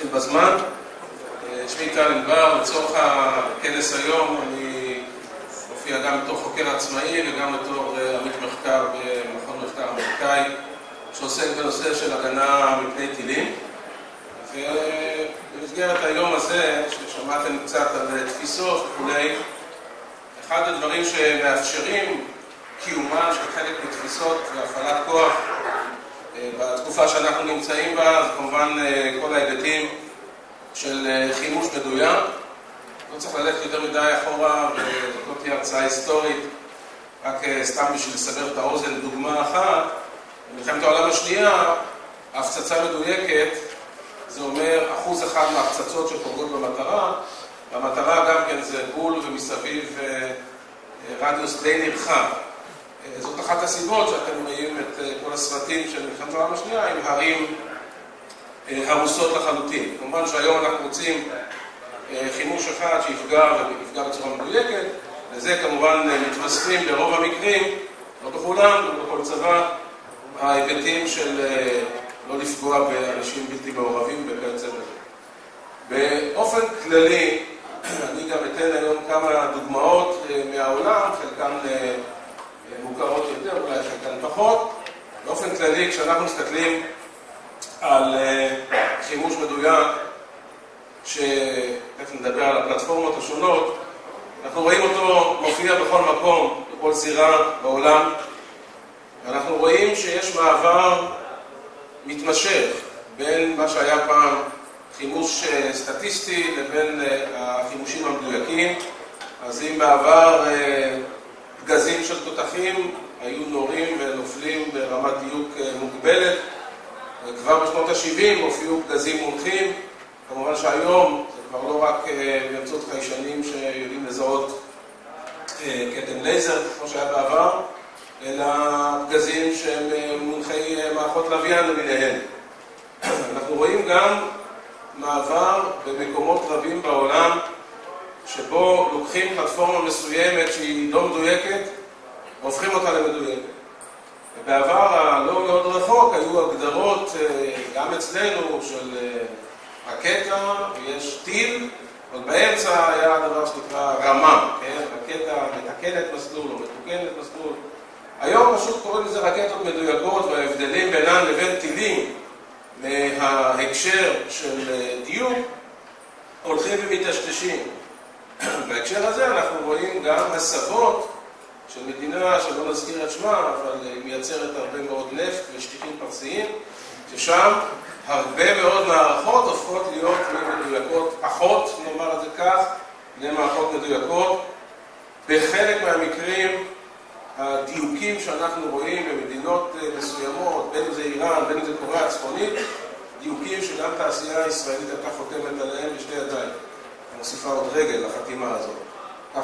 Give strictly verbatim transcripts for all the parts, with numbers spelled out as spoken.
נתחיל בזמן. שמי טל אינבר, לצורך הכנס היום אני מופיע גם בתור חוקר עצמאי וגם בתור עמית מחקר במכון מחקר אמריקאי שעוסק בנושא של הגנה מפני טילים. ובמסגרת היום הזה, ששמעתם קצת על תפיסות וכולי, אחד הדברים שמאפשרים קיומן של חלק מתפיסות והפעלת כוח בתקופה שאנחנו נמצאים בה, זה כמובן כל ההיבטים של חימוש מדויק. לא צריך ללכת יותר מדי אחורה, וזאת לא תהיה הרצאה היסטורית, רק סתם בשביל לסבר את האוזן דוגמה אחת. במלחמת העולם השנייה, ההפצצה מדויקת, זה אומר אחוז אחד מההפצצות שפוגעות במטרה, והמטרה גם כן זה גבול ומסביב רדיוס די נרחב. זאת אחת הסיבות שאתם רואים את כל הסרטים של מלחמת העולם השנייה עם הרים הרוסות לחלוטין. כמובן שהיום אנחנו רוצים חימוש אחד שיפגע ויפגע בצורה מדויקת, וזה כמובן מתווספים ברוב המקרים, לא בכולם, לא בכל צבא, ההיבטים של לא לפגוע באנשים בלתי מעורבים וכיוצא בזה. באופן כללי, אני גם אתן היום כמה דוגמאות מהעולם, חלקן מוכרות יותר, אולי חלקן פחות. באופן כללי, כשאנחנו מסתכלים על חימוש מדויק, שתכף נדבר על הפלטפורמות השונות, אנחנו רואים אותו מופיע בכל מקום, בכל זירה בעולם, ואנחנו רואים שיש מעבר מתמשך בין מה שהיה פעם חימוש סטטיסטי לבין החימושים המדויקים. אז אם בעבר פגזים של תותחים היו נורים ונופלים ברמת דיוק מוגבלת, כבר בשנות ה-שבעים הופיעו פגזים מונחים. כמובן שהיום זה כבר לא רק באמצעות חיישנים שיודעים לזהות קטן לייזר כמו שהיה בעבר, אלא פגזים שהם מונחי מערכות לוויין למיניהן. אנחנו רואים גם מעבר במקומות רבים בעולם שבו לוקחים פלטפורמה מסוימת שהיא לא מדויקת והופכים אותה למדויקת. ובעבר הלא מאוד רחוק היו הגדרות גם אצלנו של רקטה ויש טיל, אבל באמצע היה דבר שנקרא רמה, כן? רקטה מתקנת מסלול או מתוקנת מסלול. היום פשוט קוראים לזה רקטות מדויקות, וההבדלים בינן לבין טילים מההקשר של דיוק הולכים ומתשתשים. בהקשר הזה אנחנו רואים גם הסבות של מדינה שלא נזכיר את שמה, אבל היא מייצרת הרבה מאוד נפט ושטיחים פרסיים, ששם הרבה מאוד מערכות הופכות להיות מדויקות פחות, נאמר את זה כך, למערכות מדויקות. בחלק מהמקרים הדיוקים שאנחנו רואים במדינות מסוימות, בין אם זה איראן, בין אם זה קוריאה הצפונית, דיוקים שגם תעשייה הישראלית הייתה חותמת עליהם בשתי ידיים. מוסיפה עוד רגל לחתימה הזאת. כך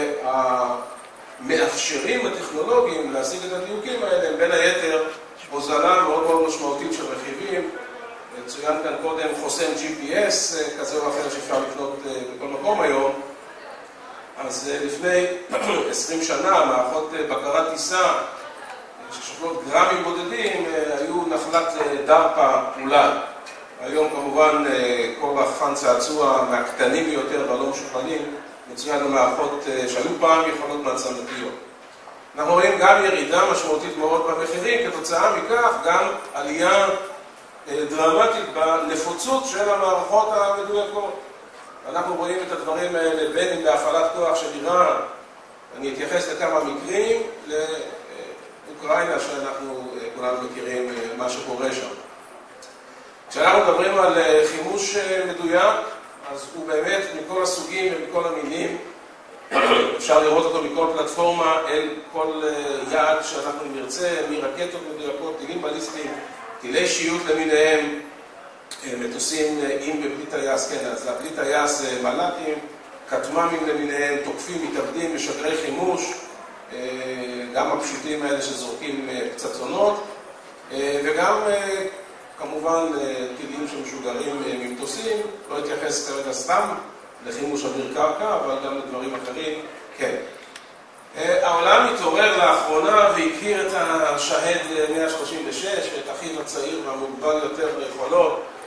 שהמאפשרים הטכנולוגיים להשיג את הדיוקים האלה הם בין היתר הוזלה מאוד מאוד משמעותית של רכיבים. צוין כאן קודם חוסם ג'י פי אס כזה או אחר שאפשר לקנות בכל מקום היום. אז לפני עשרים שנה מערכות בקרת טיסה ששוקלות גרמים בודדים היו נחלת דרפה אולי. היום כמובן כל רחפן צעצוע מהקטנים ביותר והלא משוכללים מצוין למערכות שהיו פעם יכולות מעצמתיות. אנחנו רואים גם ירידה משמעותית מאוד במחירים, כתוצאה מכך גם עלייה דרמטית בנפוצות של המערכות המדויקות. אנחנו רואים את הדברים האלה בין אם בהפעלת כוח של איראן, אני אתייחס לכמה מקרים, לאוקראינה שאנחנו כולנו מכירים מה שקורה שם. כשאנחנו מדברים על חימוש מדויק, אז הוא באמת מכל הסוגים ומכל המינים, אפשר לראות אותו מכל פלטפורמה אל כל יעד שאנחנו נרצה, מרקטות מדויקות, טילים בליסטיים, טילי שיוט למיניהם, מטוסים עם ובלי טייס, כן, אז בלי טייס מל"טים, כטמ"מים למיניהם, תוקפים, מתאבדים, משגרי חימוש, גם הפשוטים האלה שזורקים פצצונות, וגם כמובן טילים שמשוגרים ממטוסים, לא אתייחס כרגע סתם לחימוש אוויר קרקע, אבל גם לדברים אחרים, כן. העולם התעורר לאחרונה והכיר את השהד מאה שלושים ושש ואת אחיו הצעיר והמוגבל יותר ביכולות,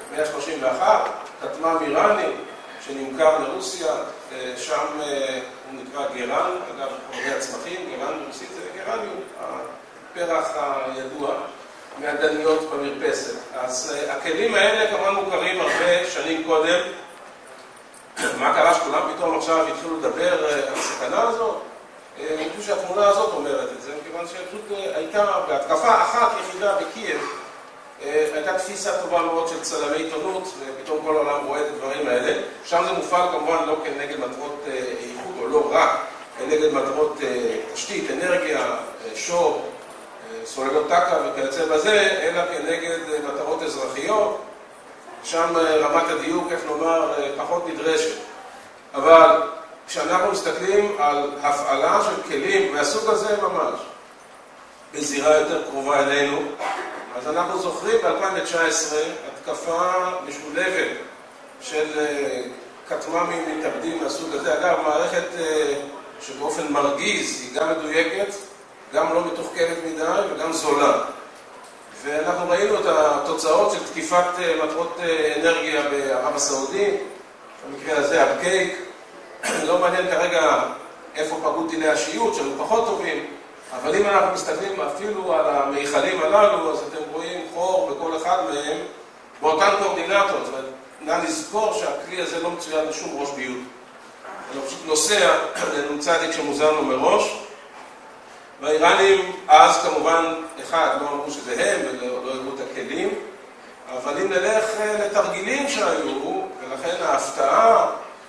מאה שלושים ואחת, כטמ"ם איראני שנמכר לרוסיה, שם הוא נקרא גרן, אגב, חומרי הצמחים, גרן ברוסית זה גרניום, הפרח הידוע מהדניות במרפסת. אז הכלים האלה כמובן מוכרים הרבה שנים קודם. מה קרה שכולם פתאום עכשיו התחילו לדבר על הסכנה הזאת? אני חושב שהתמונה הזאת אומרת את זה, מכיוון שפשוט הייתה בהתקפה אחת יחידה בקייב, הייתה תפיסה טובה מאוד של צלמי עיתונות, ופתאום כל העולם רואה את הדברים האלה. שם זה מופעל כמובן לא כנגד מטרות איכות, או לא רק, כנגד מטרות תשתית, אנרגיה, שור, סוללות טקה וכיוצא בזה, אלא כנגד מטרות אזרחיות. שם רמת הדיוק, איך לומר, פחות נדרשת. אבל כשאנחנו מסתכלים על הפעלה של כלים מהסוג הזה ממש, בזירה יותר קרובה אלינו, אז אנחנו זוכרים ב-אלפיים תשע עשרה התקפה משולבת של כטמ"מים מתאבדים מהסוג הזה. אגב, מערכת שבאופן מרגיז היא גם מדויקת, גם לא מתוחכמת מדי וגם זולה. ואנחנו ראינו את התוצאות של תקיפת מטרות אנרגיה בערב הסעודית, במקרה הזה הבקייק. לא מעניין כרגע איפה פגעו טילי השיעיות, שהיו פחות טובים, אבל אם אנחנו מסתכלים אפילו על המיכלים הללו, אז אתם רואים חור בכל אחד מהם באותן קורדינטות. נא לזכור שהכלי הזה לא מצוין לשום ראש ביות. הוא פשוט נוסע לנ"צ שמוזן לו מראש. והאיראנים אז כמובן, אחד, לא אמרו שזה הם ולא הראו את הכלים, אבל אם נלך לתרגילים שהיו, ולכן ההפתעה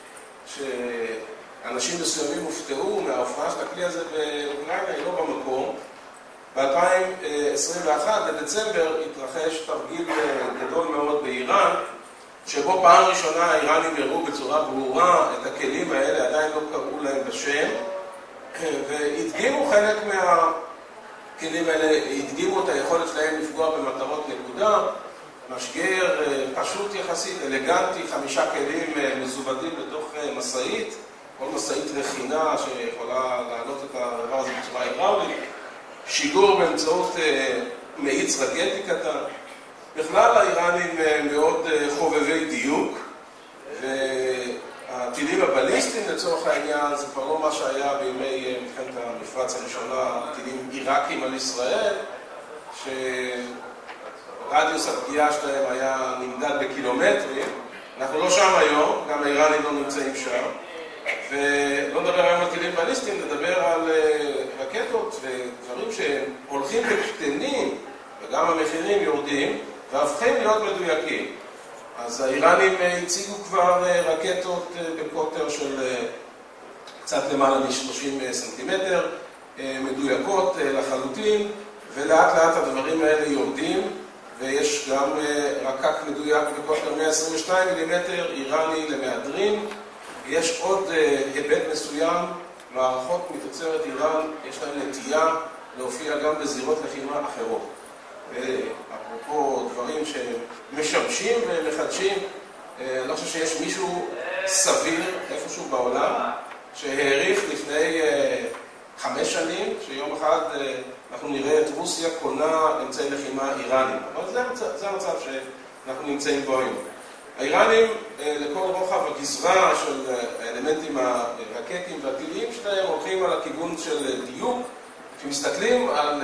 שאנשים מסוימים הופתעו מההופעה של הכלי הזה באוקראינה היא לא במקום. ב-אלפיים עשרים ואחת, בדצמבר, התרחש תרגיל גדול מאוד באיראן, שבו פעם ראשונה האיראנים הראו בצורה ברורה את הכלים האלה, עדיין לא קראו להם בשם, והדגימו חלק מהכלים האלה, הדגימו את היכולת שלהם לפגוע במטרות נקודה, משגר פשוט יחסית, אלגנטי, חמישה כלים מזוודים בתוך מסעית, כל מסעית רחינה שיכולה להעלות את הדבר הזה בצורה הידראולית, שיגור באמצעות מאיץ רקטי קטן. בכלל האיראנים מאוד חובבי דיוק, והטילים הבליסטיים לצורך העניין זה כבר לא מה שהיה בימי מלחמת המפרץ הראשונה, טילים עיראקים על ישראל, שרדיוס הפגיעה שלהם היה נמדד בקילומטרים. אנחנו לא שם היום, גם האיראנים לא נמצאים שם, ולא נדבר היום על טילים בליסטיים, נדבר על רקטות ודברים שהולכים וקטנים, וגם המחירים יורדים, והפכים להיות מדויקים. אז האיראנים הציגו כבר רקטות בקוטר של קצת למעלה מ-שלושים סנטימטר, מדויקות לחלוטין, ולאט לאט הדברים האלה יורדים, ויש גם רקק מדויק בקוטר מאה עשרים ושתיים מילימטר, איראני למהדרין. יש עוד היבט מסוים, מערכות מתוצרת איראן, יש להם נטייה להופיע גם בזירות לחימה אחרות. ואפרופו דברים שמשמשים ומחדשים, אני חושב שיש מישהו סביר איפשהו בעולם שהעריך לפני חמש שנים שיום אחד אנחנו נראה את רוסיה קונה אמצעי לחימה איראנים. אבל זה, זה המצב שאנחנו נמצאים בו היום. האיראנים לכל רוחב הגזרה של האלמנטים הרקטיים והטיליים שלהם הולכים על הכיוון של דיוק. כשמסתכלים על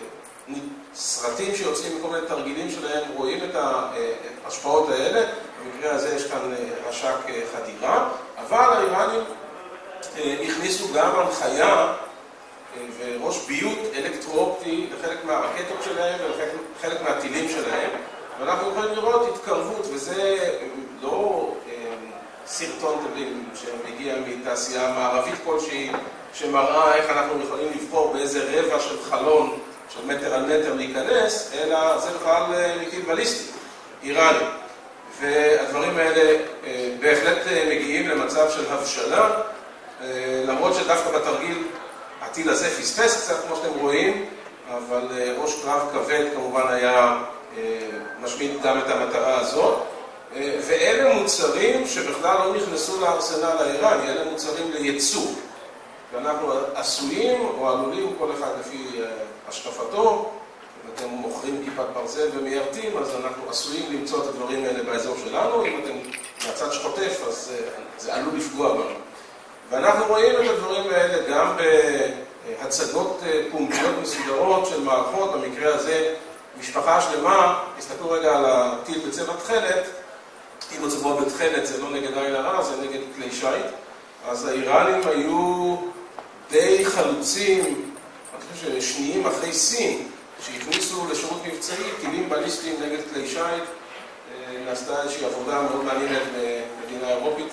סרטים שיוצאים מכל מיני תרגילים שלהם, רואים את ההשפעות האלה. במקרה הזה יש כאן רשק חדירה, אבל האיראנים הכניסו גם הנחיה וראש ביות אלקטרואופטי לחלק מהרקטות שלהם ולחלק מהטילים שלהם, ואנחנו יכולים לראות התקרבות, וזה לא סרטון טובים שמגיע מתעשייה מערבית כלשהי, שמראה איך אנחנו יכולים לבחור באיזה רבע של חלון של מטר על מטר להיכנס, אלא זה בכלל מטיל בליסטי, איראני. והדברים האלה בהחלט מגיעים למצב של הבשלה, למרות שדווקא בתרגיל הטיל הזה פספס קצת, כמו שאתם רואים, אבל ראש קרב כבד כמובן היה משמיד גם את המטרה הזאת. ואלה מוצרים שבכלל לא נכנסו לארסנל האיראני, אלה מוצרים לייצוא. ואנחנו עשויים או עלולים, כל אחד לפי השקפתו, אם אתם מוכרים כיפת ברזל ומיירטים, אז אנחנו עשויים למצוא את הדברים האלה באזור שלנו. אם אתם מהצד שחוטף, אז זה עלול לפגוע בנו. ואנחנו רואים את הדברים האלה גם בהצגות פומביות מסודרות של מערכות. במקרה הזה, משפחה שלמה, תסתכלו רגע על הטיל בצבע תכלת. אם הצבוע בתכלת זה לא נגד עין הרע, זה נגד כלי שייט. אז האיראנים היו די חלוצים, אני חושב ששניים אחרי סין, שהכניסו לשירות מבצעי טילים בליסטיים נגד כלי שייט. נעשתה איזושהי עבודה מאוד מעניינת במדינה אירופית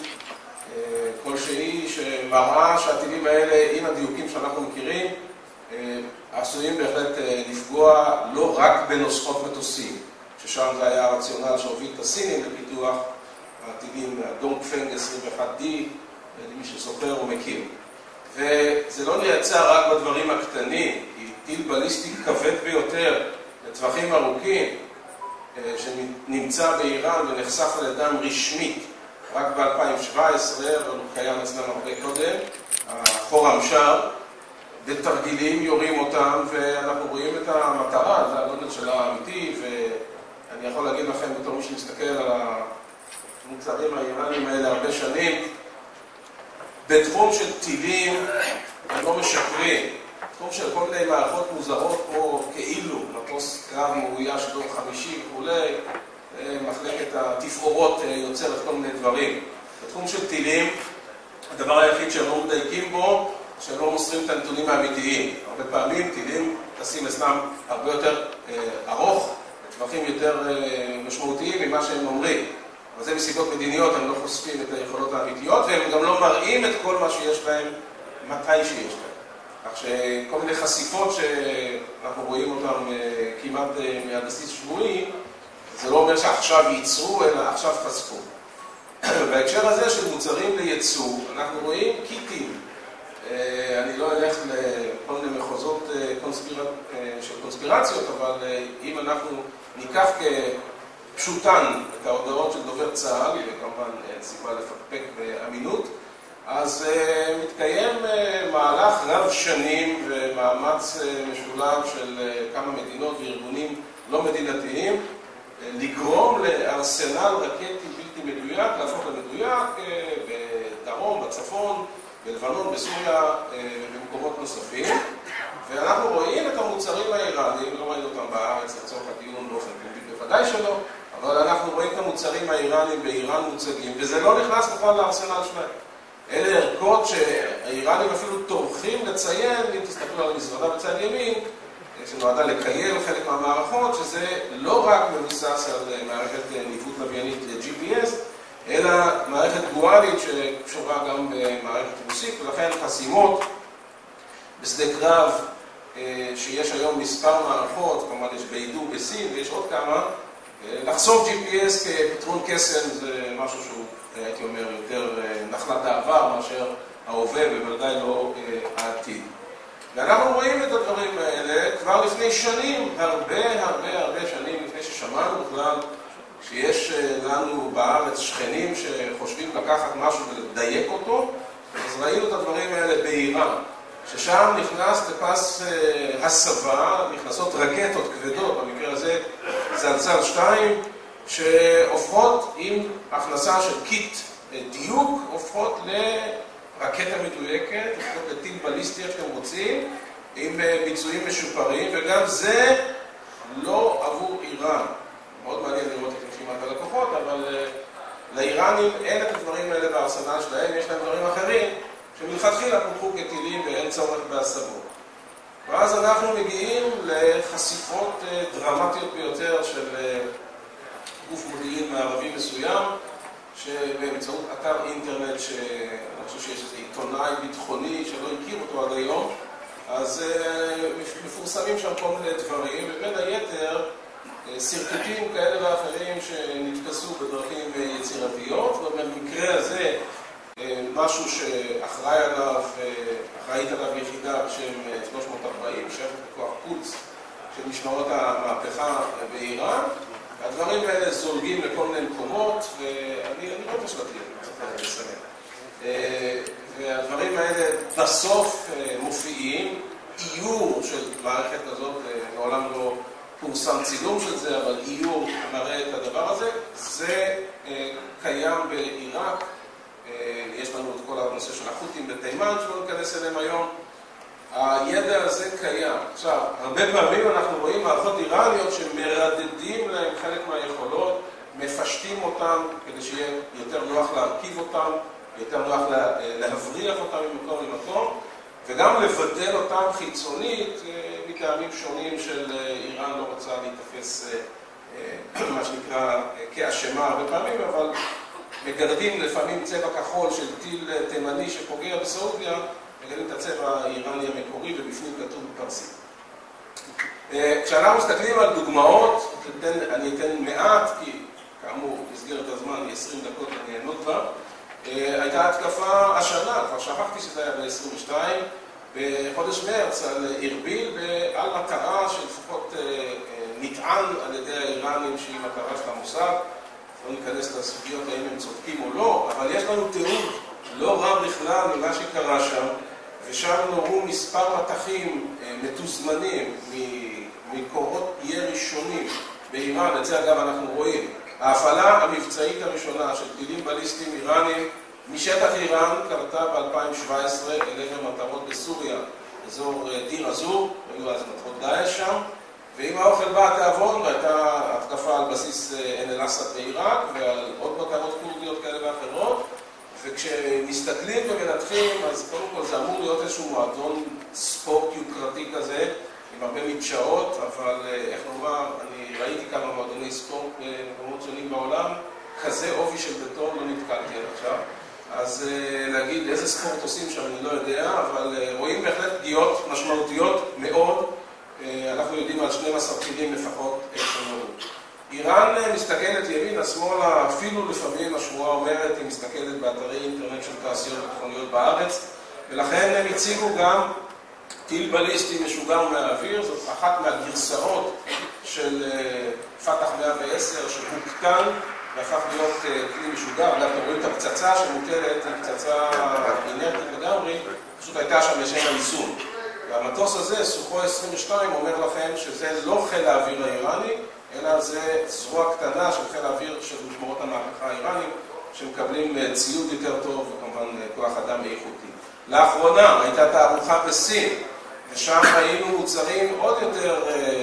כלשהי, שמראה שהטילים האלה, עם הדיוקים שאנחנו מכירים, עשויים בהחלט לפגוע לא רק בנוסחות מטוסים, ששם זה היה הרציונל שהוביל את הסינים לפיתוח הטילים דונגפנג עשרים ואחת די, למי שזוכר ומכיר. וזה לא נעצר רק בדברים הקטנים, כי טיל בליסטי כבד ביותר לטווחים ארוכים, שנמצא באיראן ונחשף על ידם רשמית רק ב-אלפיים שבע עשרה, אבל הוא קיים אצלם הרבה קודם, החור המשר, בתרגילים יורים אותם, ואנחנו רואים את המטרה, זה הגודל שלה האמיתי, ואני יכול להגיד לכם בתור מי שמסתכל על המוצרים האיראנים האלה הרבה שנים, בתחום של טילים הם לא משקרים, בתחום של כל מיני מערכות מוזרות כמו כאילו, מטוס קרב מאויש דור חמישי וכולי, מחלקת התפאורות יוצרת כל מיני דברים. בתחום של טילים, הדבר היחיד שהם לא מדייקים בו, שהם לא מוסרים את הנתונים האמיתיים. הרבה פעמים טילים טסים אצלם הרבה יותר אה, ארוך, בטווחים יותר אה, משמעותיים ממה שהם אומרים. אבל זה מסיבות מדיניות, הם לא חושפים את היכולות האמיתיות, והם גם לא מראים את כל מה שיש להם, מתי שיש להם. כך שכל מיני חשיפות שאנחנו רואים אותם אה, כמעט אה, מהבסיס שבועי, זה לא אומר שעכשיו ייצרו, אלא עכשיו חשפו. בהקשר הזה של מוצרים לייצוא, אנחנו רואים קיטים. אני לא אלך לכל מיני מחוזות של קונספירציות, אבל אם אנחנו ניקח כפשוטן את ההודעות של דובר צה"ל, וכמובן אין סיבה לפקפק באמינות, אז מתקיים מהלך רב שנים ומאמץ משולב של כמה מדינות וארגונים לא מדינתיים, לגרום לארסנל רקטי בלתי מדויק, להפוך למדויק בדרום, בצפון, בלבנון, בסוריה ובמקומות נוספים. ואנחנו רואים את המוצרים האיראנים, לא ראינו אותם בארץ לצורך הדיון באופן פומבי, בוודאי שלא, אבל אנחנו רואים את המוצרים האיראנים באיראן מוצגים, וזה לא נכנס בכלל לארסנל שלהם. אלה ערכות שהאיראנים אפילו טורחים לציין, אם תסתכלו על המזוודה בצד ימין, שנועדה לקייל חלק מהמערכות, שזה לא רק מבוסס על מערכת ניווט לוויינית ל-ג'י פי אס, אלא מערכת דואלית שקשורה גם במערכת רוסית, ולכן חסימות בשדה קרב, שיש היום מספר מערכות, כמובן יש ביידו בסין ויש עוד כמה, לחסום ג'י פי אס כפתרון קסם זה משהו שהוא, הייתי אומר, יותר נחלת העבר מאשר ההווה, ובוודאי לא העתיד. ואנחנו רואים את הדברים האלה כבר לפני שנים, הרבה הרבה הרבה שנים לפני ששמענו בכלל שיש לנו בארץ שכנים שחושבים לקחת משהו ולדייק אותו, אז ראינו את הדברים האלה באיראן, ששם נכנס לפס הסבה, נכנסות רקטות כבדות, במקרה הזה זלצל שתיים, שהופכות עם הכנסה של קיט דיוק, הופכות לרקטה מדויקת, הופכות לטיל בליסטי שאתם רוצים, עם ביצועים משופרים, וגם זה לא עבור איראן. מאוד מעניין לראות את רשימת הלקוחות, אבל לאיראנים אין את הדברים האלה בארסנל שלהם, יש להם דברים אחרים שמלכתחילה פותחו כטילים ואין צורך בהסבות. ואז אנחנו מגיעים לחשיפות דרמטיות ביותר של גוף מודיעין מערבי מסוים, שבאמצעות אתר אינטרנט, שאני חושב שיש איזה עיתונאי ביטחוני שלא הכיר אותו עד היום, אז מפורסמים שם כל מיני דברים, ובין היתר סרטוטים כאלה ואחרים שנתפסו בדרכים יצירתיות, ובמקרה הזה משהו שאחראי עליו, אחראית עליו יחידה בשם שלוש מאות וארבעים, שייכת לכוח פולס של משמרות המהפכה באיראן. הדברים האלה זולגים לכל מיני מקומות, ואני לא רוצה שלטים, צריך לסיים. והדברים האלה בסוף מופיעים, איור של מערכת כזאת מעולם לא פורסם צילום של זה, אבל איור מראה את הדבר הזה. זה קיים בעיראק, יש לנו את כל הנושא של החות'ים בתימן, שלא ניכנס אליהם היום. הידע הזה קיים. עכשיו, הרבה פעמים אנחנו רואים מערכות איראניות שמרדדים להם חלק מהיכולות, מפשטים אותם כדי שיהיה יותר נוח להרכיב אותם, יותר נוח להבריח אותם ממקום למקום, וגם לבדל אותם חיצונית מטעמים שונים של איראן לא רוצה להתאפס מה שנקרא כאשמה הרבה פעמים, אבל מגרדים לפעמים צבע כחול של טיל תימני שפוגע בסעודיה, מגרדים את הצבע האיראני המקורי ובפנים כתוב בפרסית. כשאנחנו מסתכלים על דוגמאות, אני אתן מעט, כי כאמור, מסגרת הזמן, עשרים דקות אני אענות בה. הייתה התקפה השנה, כבר שכחתי שזה היה ב-עשרים ושתיים, בחודש מרץ על אירביל, ועל מטרה שלפחות נטען על ידי האיראנים שהיא מטרה של המוסד. לא ניכנס לסוגיות האם הם צודקים או לא, אבל יש לנו תיעוד לא רע בכלל ממה שקרה שם, ושם נורו מספר מטחים מתוזמנים מקורות ירי שונים באיראן. את זה אגב אנחנו רואים. ההפעלה המבצעית הראשונה של טילים בליסטיים איראנים משטח איראן קרתה ב-אלפיים שבע עשרה אל עבר מטרות בסוריה, אזור דיר אזור, היו אז מטרות דאעש שם, ועם האוכל בא התיאבון, והייתה התקפה על בסיס עין אל-אסד בעיראק ועל עוד מטרות קורדיות כאלה ואחרות. וכשמסתכלים ומנתחים, אז קודם כל זה אמור להיות איזשהו מועדון ספורט יוקרתי כזה, עם הרבה מדשאות, אבל איך נאמר, אני ראיתי כמה מועדוני ספורט במקומות שונים בעולם, כזה אופי של בטון לא נתקלתי עד עכשיו. אז להגיד איזה ספורט עושים שם אני לא יודע, אבל רואים בהחלט פגיעות משמעותיות מאוד. אנחנו יודעים על שנים עשר טילים לפחות שנורו. איראן מסתכלת ימינה, שמאלה, אפילו לפעמים השמועה אומרת, היא מסתכלת באתרי אינטרנט של תעשיות ביטחוניות בארץ, ולכן הם הציגו גם טיל בליסטי משוגר מהאוויר. זאת אחת מהגרסאות של פתח מאה ועשר שהוקטן והפך להיות כלי משוגר. אגב, אתם רואים את הפצצה שמוטלת, היא פצצה אינרטית לגמרי, פשוט הייתה שם לשם היישום. והמטוס הזה, סוכו עשרים ושתיים, אומר לכם שזה לא חיל האוויר האיראני, אלא זה זרוע קטנה של חיל האוויר של משמרות המהפכה האיראנים, שמקבלים ציוד יותר טוב וכמובן כוח אדם איכותי. לאחרונה הייתה תערוכה בסין, ושם ראינו מוצרים עוד יותר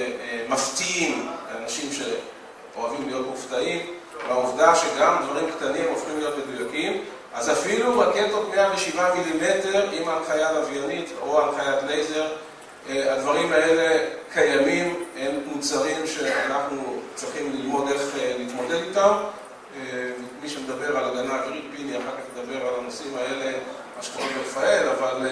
מפתיעים, אנשים שאוהבים להיות מופתעים, והעובדה שגם דברים קטנים הופכים להיות מדויקים, אז אפילו רקטות מאה ושבעה מילימטר עם הנחיה לוויינית או הנחיית לייזר, הדברים האלה קיימים, הם מוצרים שאנחנו צריכים ללמוד איך להתמודד איתם. מי שמדבר על הגנה אווירית, פיני אחר כך ידבר על הנושאים האלה, מה שקורה ברפאל, אבל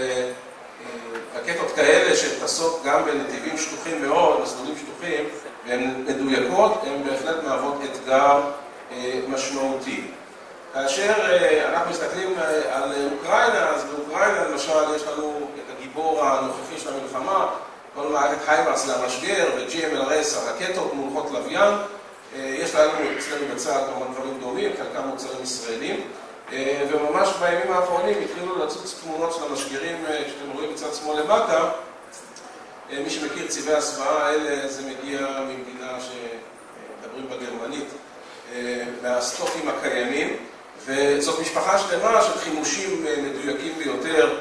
רקטות כאלה שטסות גם בנתיבים שטוחים מאוד, מסלולים שטוחים, והן מדויקות, הן בהחלט מהוות אתגר משמעותי. כאשר אנחנו מסתכלים על אוקראינה, אז באוקראינה למשל יש לנו את הגיבור הנוכחי של המלחמה, כל מערכת היימרס למשגר ו-ג'י אם אל אס, הרקטות מונחות לוויין. יש לנו אצלנו בצה"ל כמובן דברים דומים, חלקם מוצרים ישראלים, וממש בימים האחרונים התחילו לצוץ תמונות של המשגרים שאתם רואים בצד שמאל למטה. מי שמכיר צבעי הסוואה האלה, זה מגיע ממדינה שמדברים בגרמנית, מהסטוקים הקיימים, וזאת משפחה שלמה של חימושים מדויקים ביותר,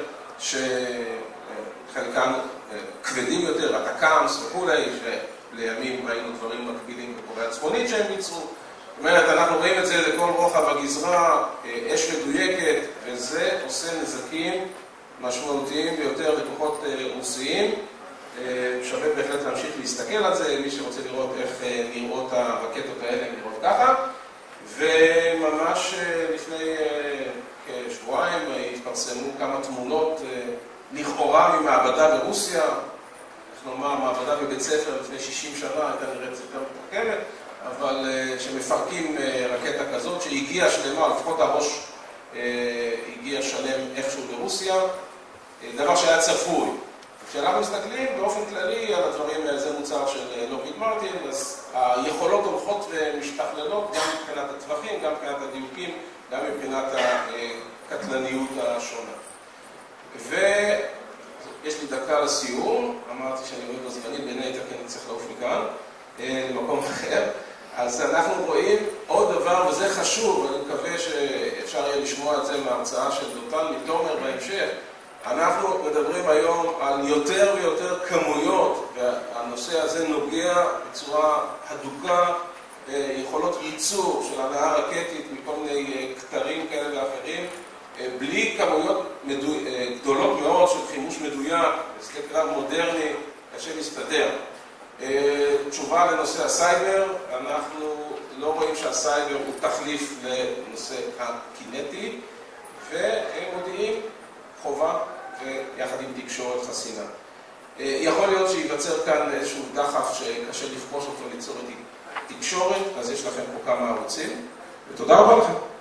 שחלקם כבדים יותר, התקאמס וכולי, שלימים ראינו דברים מקבילים בקוריאה הצפונית שהם ביצעו. זאת אומרת, אנחנו רואים את זה לכל רוחב הגזרה, אש מדויקת, וזה עושה נזקים משמעותיים ביותר לכוחות רוסיים. שווה בהחלט להמשיך להסתכל על זה, מי שרוצה לראות איך נראות הרקטות האלה, נראות ככה. וממש לפני כשבועיים התפרסמו כמה תמונות לכאורה ממעבדה ברוסיה. אנחנו נאמר, מעבדה בבית ספר לפני שישים שנה, הייתה נראית יותר מתוחכמת, אבל שמפרקים רקטה כזאת שהגיעה שלמה, לפחות הראש הגיע שלם איכשהו ברוסיה, דבר שהיה צפוי. כשאנחנו מסתכלים באופן כללי על הדברים, זה מוצר של לוקהיד מרטין, אז היכולות הולכות ומשתכללות גם מבחינת הטווחים, גם מבחינת הדיוקים, גם מבחינת הקטלניות השונה. ויש לי דקה לסיום, אמרתי שאני רואה בזמנית, בין היתר כי אני צריך לעוף מכאן. למקום אחר. אז אנחנו רואים עוד דבר, וזה חשוב, ואני מקווה שאפשר יהיה לשמוע את זה מההרצאה של דוטל מתומר בהמשך. אנחנו מדברים היום על יותר ויותר כמויות, והנושא הזה נוגע בצורה הדוקה ביכולות ייצור של הנעה רקטית מכל מיני כתרים כאלה ואחרים, בלי כמויות מדו... גדולות מאוד של חימוש מדויק, בשדה קרב מודרני, קשה להסתדר. תשובה לנושא הסייבר, אנחנו לא רואים שהסייבר הוא תחליף לנושא הקינטי, ומודיעים חובה ויחד עם תקשורת חסינה. יכול להיות שייווצר כאן איזשהו דחף שקשה לפגוש אותו ליצור את תקשורת, אז יש לכם פה כמה ערוצים, ותודה רבה לכם.